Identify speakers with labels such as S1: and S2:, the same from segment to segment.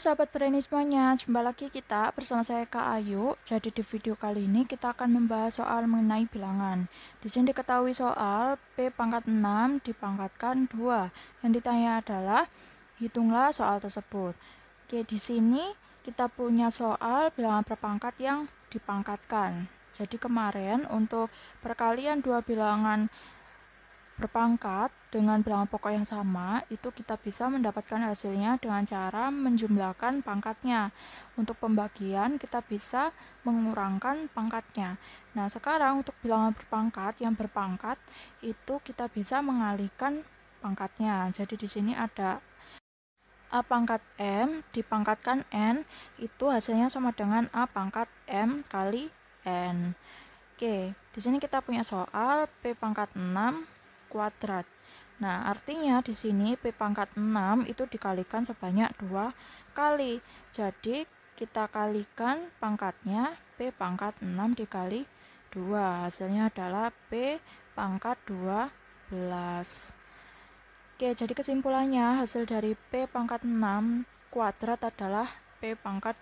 S1: sahabat berani semuanya, jumpa lagi kita bersama saya Kak Ayu. Jadi di video kali ini kita akan membahas soal mengenai bilangan. Di sini diketahui soal P pangkat 6 dipangkatkan 2. Yang ditanya adalah hitunglah soal tersebut. Oke, di sini kita punya soal bilangan berpangkat yang dipangkatkan. Jadi kemarin untuk perkalian dua bilangan berpangkat dengan bilangan pokok yang sama, itu kita bisa mendapatkan hasilnya dengan cara menjumlahkan pangkatnya. Untuk pembagian, kita bisa mengurangkan pangkatnya. Nah, sekarang untuk bilangan berpangkat yang berpangkat, itu kita bisa mengalihkan pangkatnya. Jadi di sini ada A pangkat M dipangkatkan N, itu hasilnya sama dengan A pangkat M kali N. Oke, di sini kita punya soal P pangkat 6 kuadrat. Nah, artinya di sini P pangkat 6 itu dikalikan sebanyak 2 kali. Jadi, kita kalikan pangkatnya P pangkat 6 dikali 2. Hasilnya adalah P pangkat 12. Oke, jadi kesimpulannya hasil dari P pangkat 6 kuadrat adalah P pangkat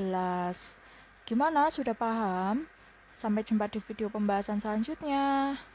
S1: 12. Gimana? Sudah paham? Sampai jumpa di video pembahasan selanjutnya.